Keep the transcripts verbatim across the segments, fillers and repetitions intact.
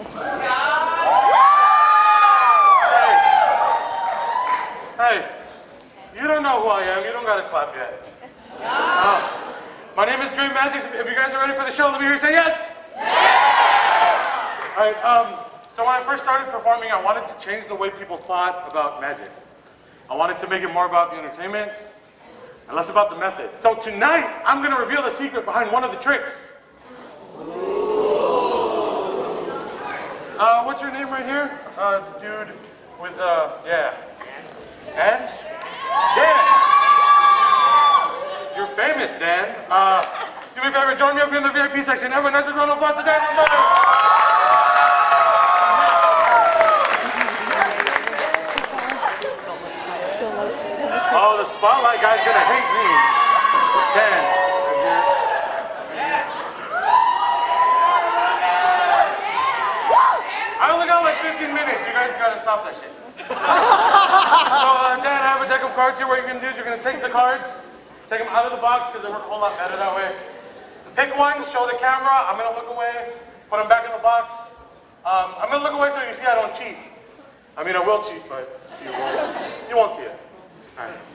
Hey, you don't know who I am. You don't gotta clap yet. Uh, my name is Dremagix. If you guys are ready for the show, let me hear you say yes. Yes. All right. Um, so when I first started performing, I wanted to change the way people thought about magic. I wanted to make it more about the entertainment and less about the method. So tonight, I'm gonna reveal the secret behind one of the tricks. Uh, what's your name right here? Uh, the dude with, uh, yeah. Dan? Dan! You're famous, Dan. Uh, do me a favor, join me up here in the V I P section. Everyone, nice round of applause to Dan. Oh, the spotlight guy's gonna hate me. Dan. I only got like fifteen minutes. You guys gotta stop that shit. So, uh, Dan, I have a deck of cards here. What you're gonna do is you're gonna take the cards, take them out of the box because they work a whole lot better that way. Pick one, show the camera. I'm gonna look away, put them back in the box. Um, I'm gonna look away so you see I don't cheat. I mean, I will cheat, but you won't. You won't see it. All right.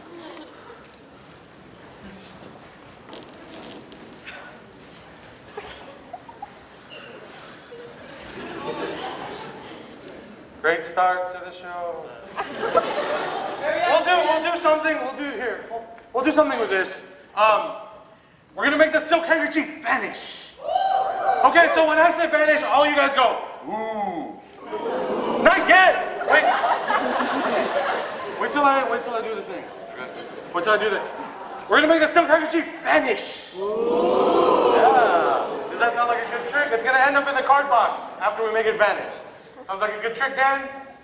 Great start to the show. We'll do, we'll do something, we'll do here. We'll, we'll do something with this. Um, we're gonna make the silk handkerchief vanish. Okay, so when I say vanish, all you guys go, ooh. Not yet! Wait. Wait till I, wait till I do the thing. Wait till I do the, we're gonna make the silk handkerchief vanish. Ooh. Yeah. Does that sound like a good trick? It's gonna end up in the card box after we make it vanish. Sounds like a good trick, Dan?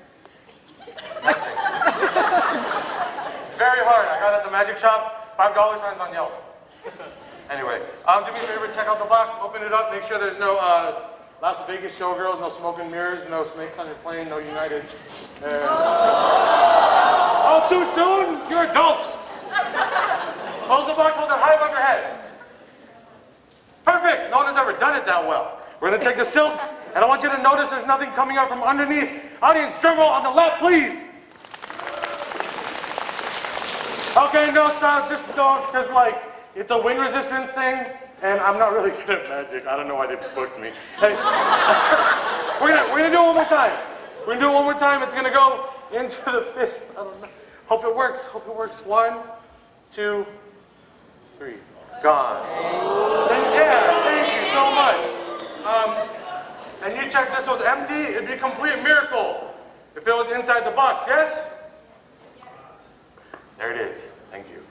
Very hard. I got it at the magic shop. Five dollar signs on Yelp. Anyway, um, do me a favor, check out the box, open it up, make sure there's no uh, Las Vegas showgirls, no smoke and mirrors, no snakes on your plane, no United. Uh, oh, too soon? You're adults. Close the box, hold it high above your head. Perfect. No one has ever done it that well. We're gonna take the silk. And I want you to notice there's nothing coming out from underneath. Audience, drum roll on the left, please. Okay, no, stop, just don't, because like, it's a wind resistance thing, and I'm not really good at magic. I don't know why they booked me. Hey, we're gonna, we're gonna do it one more time. We're gonna do it one more time. It's gonna go into the fist. I don't know. Hope it works, hope it works. One, two, three. Gone. Thank, yeah, thank you so much. Um, And you check this was empty, it'd be a complete miracle if it was inside the box, yes? There it is. Thank you.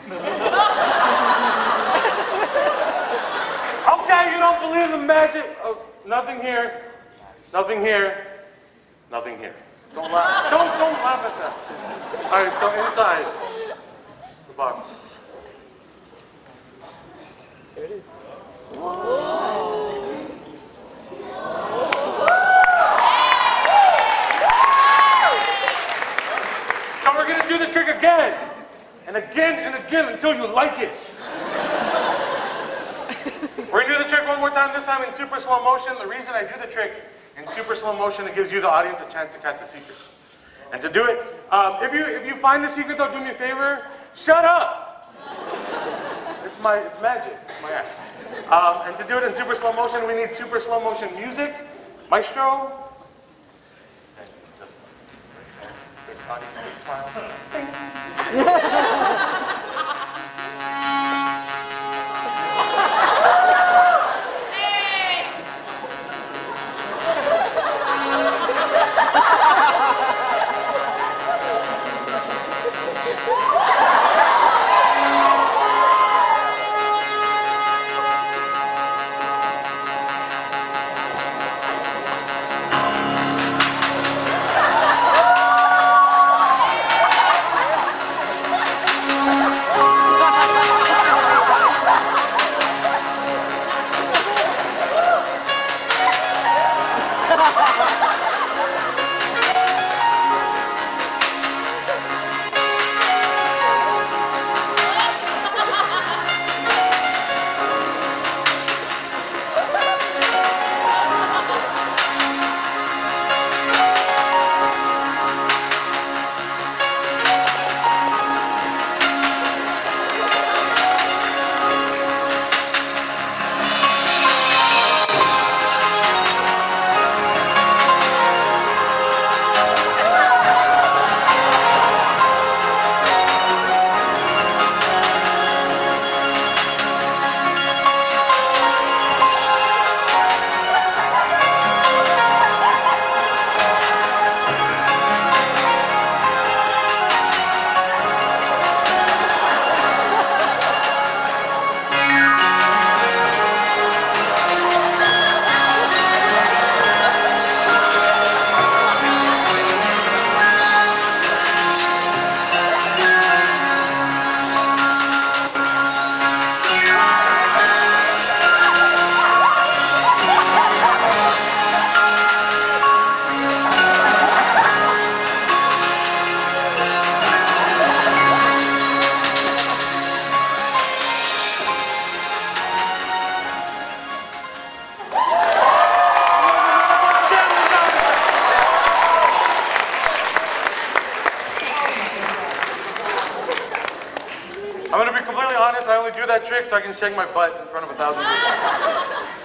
Okay, you don't believe in magic. Oh, nothing here. Nothing here. Nothing here. Don't laugh. Don't don't laugh at that. All right, so inside the box. There it is. Whoa. So we're gonna do the trick again, and again and again until you like it. We're gonna do the trick one more time, this time in super slow motion. The reason I do the trick in super slow motion, it gives you, the audience, a chance to catch the secret. And to do it, um, if you if you find the secret though, do me a favor, shut up. It's my it's magic. It's my act. Um, and to do it in super slow motion, we need super slow motion music. Maestro. This audience, big smile. do that trick so I can shake my butt in front of a thousand people.